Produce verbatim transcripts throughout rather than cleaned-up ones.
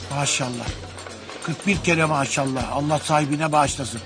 Maşallah. kırk bir kere maşallah. Allah sahibine bağışlasın.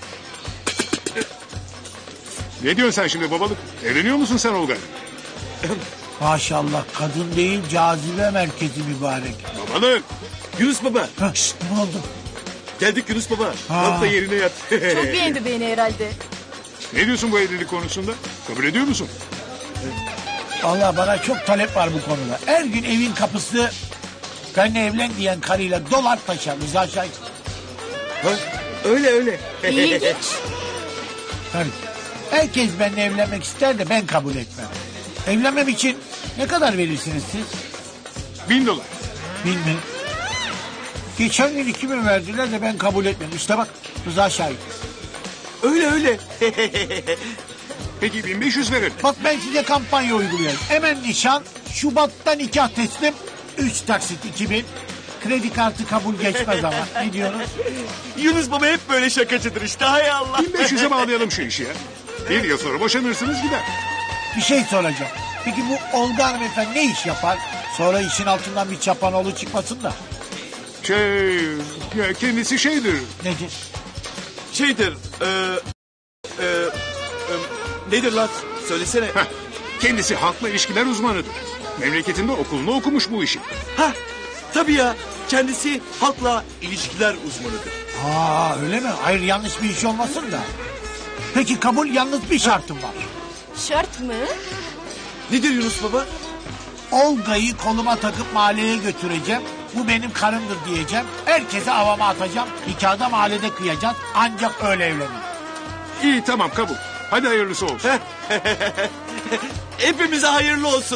Ne diyorsun sen şimdi babalık? Evleniyor musun sen Olga? Maşallah kadın değil cazibe merkezi mübarek. Babalık. Yunus baba. Hah, şşt, ne oldu? Geldik Yunus baba. Ha. Kalk da yerine yat. Çok beğendi beni herhalde. Ne diyorsun bu evlilik konusunda? Kabul ediyor musun? Vallahi bana çok talep var bu konuda. Her gün evin kapısı benimle evlen diyen karıyla dolar taşar. Rıza Şahit. Ha, öyle öyle. İlginç. Tabii. Herkes benimle evlenmek ister de ben kabul etmem. Evlenmem için ne kadar verirsiniz siz? Bin dolar. Bilmem. Geçen gün iki bin verdiler de ben kabul etmedim. İşte bak Rıza Şahit. Öyle öyle. Peki bin beş yüz verelim. Bak ben size kampanya uygulayayım. Hemen nişan, Şubat'ta nikah teslim, üç taksit iki bin. Kredi kartı kabul geçmez ama. Ne diyorsunuz? Yunus baba hep böyle şakacıdır işte. Hay Allah. bin beş yüze bağlayalım şu işi ya. Bir yıl sonra boşanırsınız gider. Bir şey soracağım. Peki bu Olga hanımefendi ne iş yapar? Sonra işin altından bir çapanoğlu çıkmasın da. Şey, ya kendisi şeydir. Nedir? Şeydir. E, e, e, nedir lan? Söylesene. Heh, kendisi halkla ilişkiler uzmanıdır. Memleketinde okulunu okumuş bu işi. Ha, tabii ya. Kendisi halkla ilişkiler uzmanıdır. Aa öyle mi? Hayır yanlış bir iş olmasın da. Peki kabul yalnız bir şartım var. Şart mı? Nedir Yunus baba? Olga'yı koluma takıp mahalleye götüreceğim. Bu benim karımdır diyeceğim. Herkese havama atacağım. Nikahda mahallede kıyacağız. Ancak öyle evlenir. İyi tamam kabul. Hadi hayırlısı olsun. Hepimize hayırlı olsun.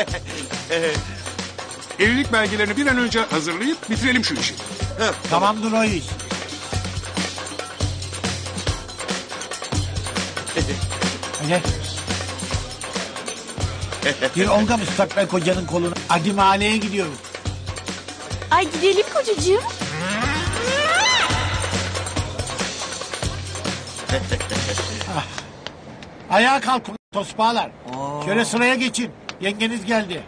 Evlilik belgelerini bir an önce hazırlayıp bitirelim şu işi. Tamamdır o iş. Hadi. Bir Olga müstakbel kocanın kolunu. Hadi mahalleye gidiyoruz. Ay gidelim kocacığım. Ayağa kalkın tosbağalar. Şöyle sıraya geçin. Yengeniz geldi.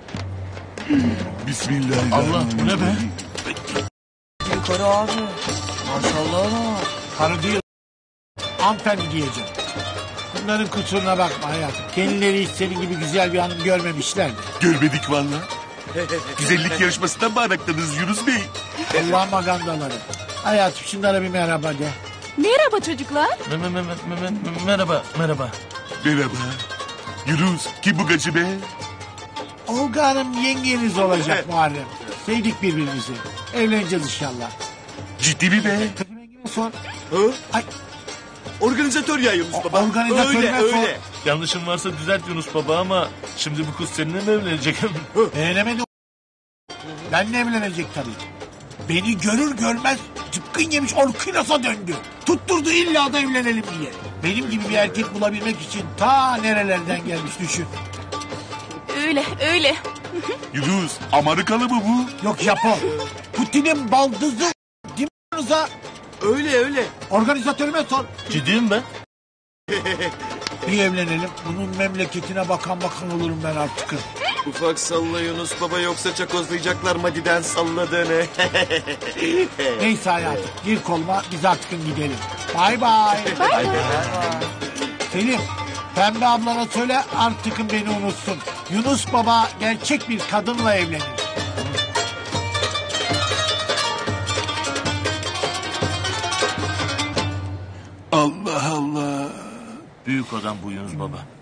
Allah bu ne be? Yukarı abi. Maşallah ama. Karı değil. Hanımefendi diyeceğim. Bunların kusuruna bakma hayatım. Kendileri hiç senin gibi güzel bir hanım görmemişlerdi. Görmedik valla. Güzellik yarışmasından mı arakladınız Yunus Bey? Allah'ın magandaları. Hayatım şunlara bir merhaba de. Merhaba çocuklar. Me- me- me- me- me- Merhaba, merhaba. Merhaba. Yunus kim bu gacı be? Olga Hanım yengeniz olacak Muharrem. Sevdik birbirimizi. Evleneceğiz inşallah. Ciddi mi be? Kızım yengene sor. Ha? Ay, Organizatör ya Yunus baba. organizatörüne Öyle sor. öyle. Yanlışım varsa düzelt Yunus baba ama şimdi bu kız seninle mi evlenecek? beğenemedi. Benle evlenecek tabii. Beni görür görmez cıpkın yemiş orkinasa döndü. Tutturdu illa da evlenelim diye. Benim gibi bir erkek bulabilmek için ta nerelerden gelmiş düşün. Öyle öyle. Yunus Amerikalı mı bu? Yok Japon. Putin'in baldızı. Dimağınıza Öyle öyle. organizatörüme sor. Ciddiyim ben. Bir evlenelim. Bunun memleketine bakan bakan olurum ben artık. Ufak salla Yunus baba yoksa çakozlayacaklar Madi'den salladığını. Neyse hayatım. Gir koluma biz artık gidelim. Bay bay. Selim. Pembe ablana söyle artık beni unutsun. Yunus baba gerçek bir kadınla evlenir. Allah Allah. Büyük adam bu Yunus baba.